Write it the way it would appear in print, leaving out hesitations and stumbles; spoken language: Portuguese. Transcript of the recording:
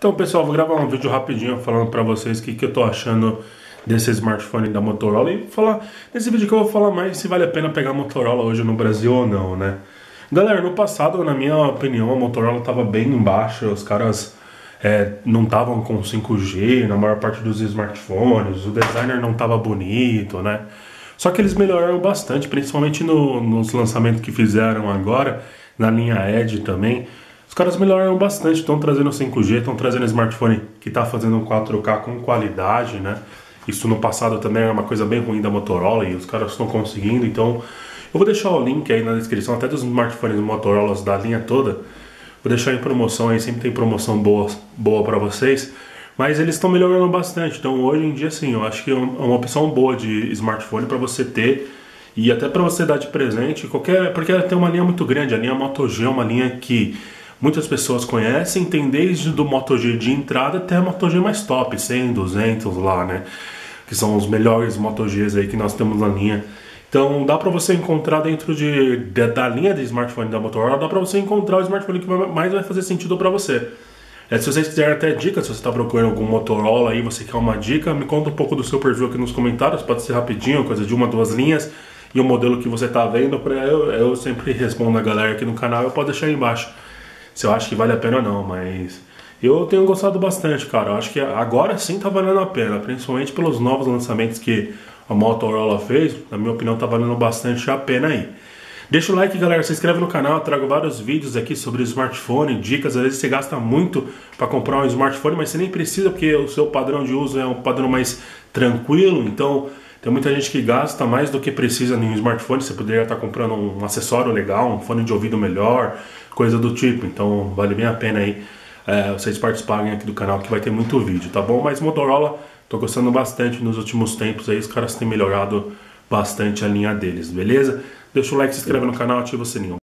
Então, pessoal, vou gravar um vídeo rapidinho falando pra vocês o que eu tô achando desse smartphone da Motorola e falar nesse vídeo que eu vou falar mais se vale a pena pegar a Motorola hoje no Brasil ou não, né? Galera, no passado, na minha opinião, a Motorola tava bem embaixo, os caras não estavam com 5G na maior parte dos smartphones, o designer não tava bonito, né? Só que eles melhoraram bastante, principalmente nos lançamentos que fizeram agora, na linha Edge também. Os caras melhoraram bastante, estão trazendo 5G, estão trazendo smartphone que está fazendo 4K com qualidade, né? Isso no passado também era uma coisa bem ruim da Motorola e os caras estão conseguindo, então eu vou deixar o link aí na descrição, até dos smartphones Motorola da linha toda. Vou deixar em promoção aí, sempre tem promoção boa para vocês. Mas eles estão melhorando bastante, então hoje em dia sim, eu acho que é uma opção boa de smartphone para você ter e até para você dar de presente, porque ela tem uma linha muito grande, a linha Moto G é uma linha que muitas pessoas conhecem, tem desde do Moto G de entrada até a Moto G mais top, 100, 200 lá, né? Que são os melhores Moto Gs aí que nós temos na linha. Então dá para você encontrar dentro da linha de smartphone da Motorola, dá para você encontrar o smartphone que mais vai fazer sentido para você. Se vocês quiserem até dicas, se você está procurando algum Motorola aí, você quer uma dica, me conta um pouco do seu perfil aqui nos comentários, pode ser rapidinho, coisa de 1 ou 2 linhas, e o modelo que você está vendo, eu sempre respondo a galera aqui no canal, eu posso deixar aí embaixo, se eu acho que vale a pena ou não, mas eu tenho gostado bastante, cara, eu acho que agora sim tá valendo a pena, principalmente pelos novos lançamentos que a Motorola fez, na minha opinião tá valendo bastante a pena aí. Deixa o like, galera, se inscreve no canal, eu trago vários vídeos aqui sobre smartphone, dicas. Às vezes você gasta muito para comprar um smartphone, mas você nem precisa porque o seu padrão de uso é um padrão mais tranquilo. Então, tem muita gente que gasta mais do que precisa em um smartphone. Você poderia estar comprando um acessório legal, um fone de ouvido melhor, coisa do tipo. Então, vale bem a pena aí vocês participarem aqui do canal que vai ter muito vídeo, tá bom? Mas Motorola, tô gostando bastante nos últimos tempos aí, os caras têm melhorado bastante a linha deles, beleza? Deixa o like, se inscreve no canal, ativa o sininho.